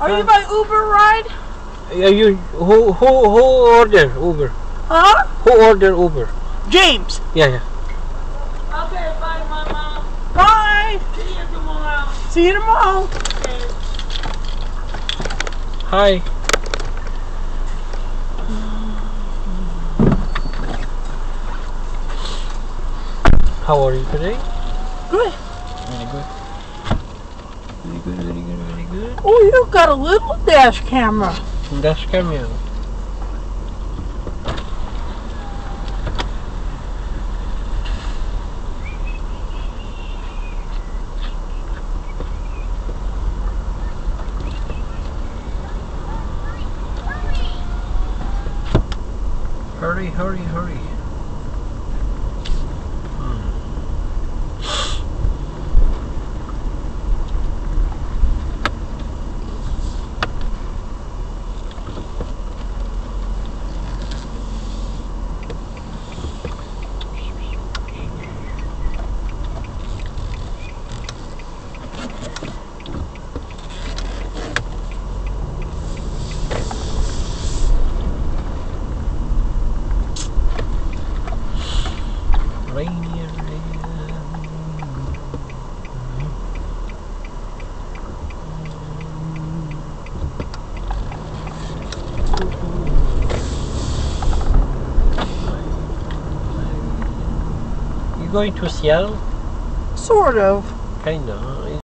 Are you my Uber ride? Who order Uber? Huh? Who order Uber? James. Yeah. Okay, bye, Mama. Bye. See you tomorrow. See you tomorrow. Okay. Hi. How are you today? Good. Very good. Very good. Oh, you got a little dash camera. Dash camera. Hurry. Rainier. You going to Seattle? Sort of. Kinda.